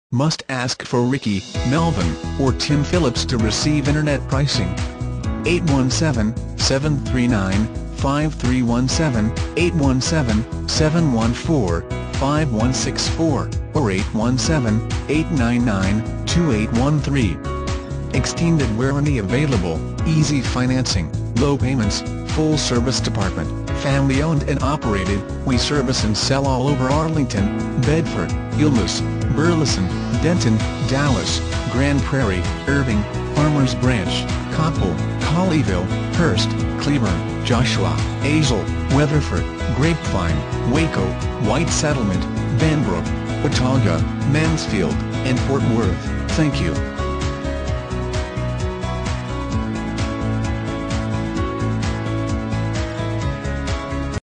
Must ask for Ricky, Melvin, or Tim Phillips to receive internet pricing. 817-739-5317, 817-714-5164, or 817-899-2813. Extended Waranty available, easy financing, low payments, full service department, family owned and operated. We service and sell all over Arlington, Bedford, Euless, Burleson, Denton, Dallas, Grand Prairie, Irving, Farmers Branch, Coppell, Colleyville, Hurst, Cleburne, Joshua, Azle, Weatherford, Grapevine, Waco, White Settlement, Benbrook, Watauga, Mansfield, and Fort Worth. Thank you.